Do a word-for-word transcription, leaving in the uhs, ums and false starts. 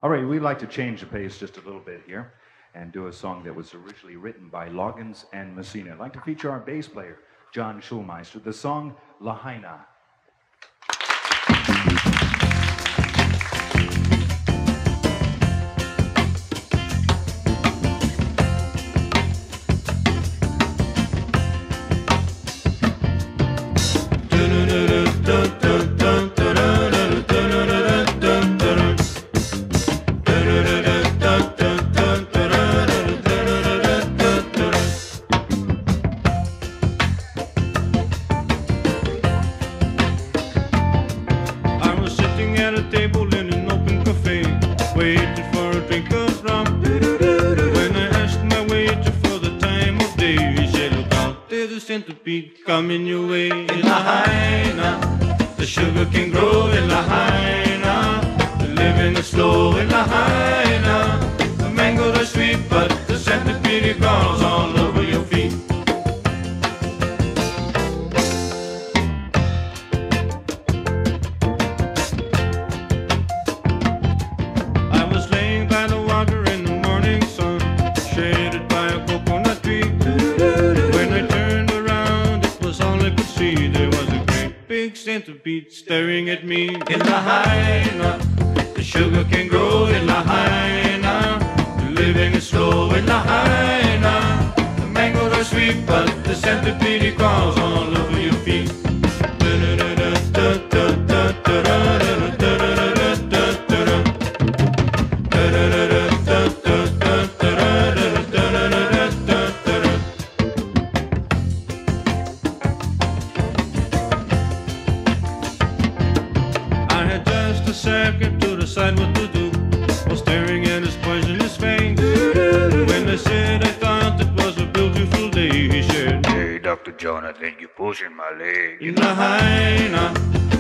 All right, we'd like to change the pace just a little bit here and do a song that was originally written by Loggins and Messina. I'd like to feature our bass player, John Schulmeister, the song Lahaina. Centipede coming your way in Lahaina. The sugar can grow in Lahaina. The living is slow in Lahaina. The mangoes are sweet, but the centipede crawls all over your feet. I was laying by the water in the morning sun, shaded by a coconut tree. When I turned there was a great big centipede staring at me in Lahaina. The sugar can grow in Lahaina. The living is slow in Lahaina. The mangoes are sweet, but the centipede crawls all over your feet. Second to decide what to do, while staring at his poisonous fangs. When I said I thought it was a beautiful day, he said, "Hey, Doctor John, I think you're pushing my leg." In Lahaina,